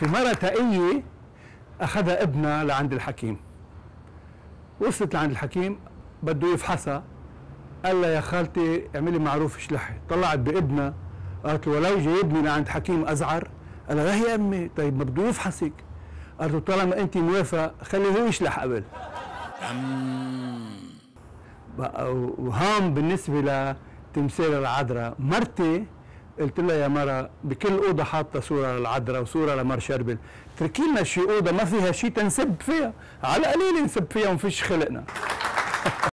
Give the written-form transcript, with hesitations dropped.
في مرة تقية أخذها ابنها لعند الحكيم. وصلت لعند الحكيم بده يفحصها، قال لها يا خالتي اعملي معروف اشلحي. طلعت بابنها قالت له ولو جايبني لعند حكيم أزعر؟ قال لها لا يا أمي، طيب ما بده يفحصك. قالت له طالما أنت موافقة خليه هو يشلح قبل. وهون بالنسبة لتمثال العذراء، مرتي قلت لها يا مرة بكل أوضة حاطة صورة للعذراء وصورة لمر شربل، تركي لنا شي أوضة ما فيها شي تنسب فيها، على قليل نسب فيها ومفيش خلقنا.